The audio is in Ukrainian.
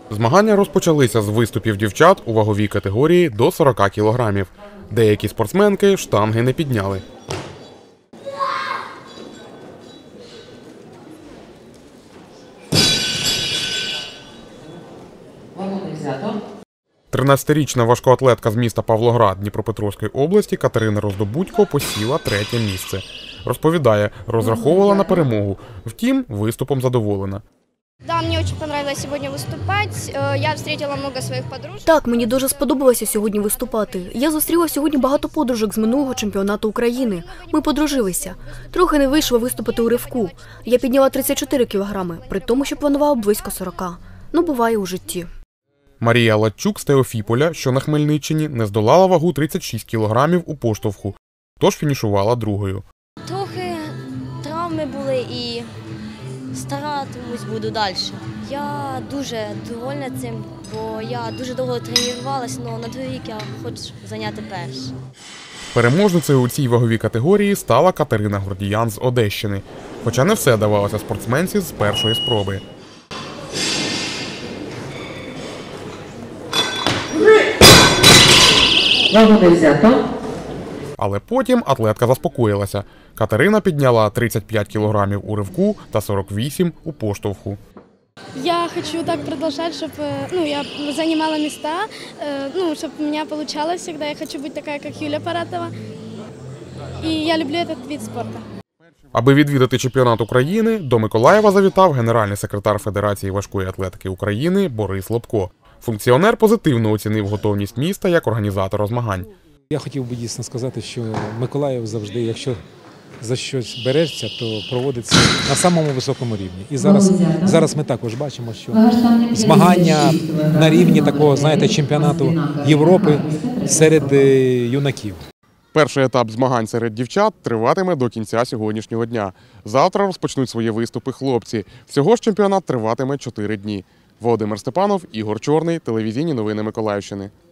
Змагання розпочалися з виступів дівчат у ваговій категорії до 40 кілограмів. Деякі спортсменки штанги не підняли. Тринадцятирічна важкоатлетка з міста Павлоград Дніпропетровської області Катерина Роздобудько посіла 3-те місце. Розповідає, розраховувала на перемогу, втім, виступом задоволена. Да, мне очень понравилось сегодня выступать. Я встретила много своих подружек. Так, мені дуже сподобалося сьогодні виступати. Я зустріла сьогодні багато подружок з минулого чемпіонату України. Ми подружилися. Трохи не вийшло виступити у ривку. Я підняла 34 кілограми, при тому, що планувала близько 40. Ну, буває у житті. Марія Ладчук з Теофіполя, що на Хмельниччині, не здолала вагу 36 кілограмів у поштовху, тож фінішувала другою. Трохи травми були і старатимусь буду далі. Я дуже довольна цим, бо я дуже довго тренувалася, але на другий рік я хочу зайняти перше. Переможницею у цій ваговій категорії стала Катерина Гордіян з Одещини. Хоча не все давалося спортсменці з першої спроби. Але потім атлетка заспокоїлася. Катерина підняла 35 кілограмів у ривку та 48 у поштовху. Я хочу так продолжать, чтобы я занимала места, чтобы у меня получалось всегда. Я хочу быть такая, как Юлия Паратова. И я люблю этот вид спорта. Аби відвідати чемпіонат України, до Миколаєва завітав генеральний секретар Федерації важкої атлетики України Борис Лобко. Функціонер позитивно оцінив готовність міста як організатора змагань. Я хотів би дійсно сказати, що Миколаїв завжди, якщо за щось береться, то проводиться на самому високому рівні. І зараз ми також бачимо, що змагання на рівні такого, чемпіонату Європи серед юнаків. Перший етап змагань серед дівчат триватиме до кінця сьогоднішнього дня. Завтра розпочнуть свої виступи хлопці. Всього ж чемпіонат триватиме 4 дні. Володимир Степанов, Ігор Чорний, телевізійні новини Миколаївщини.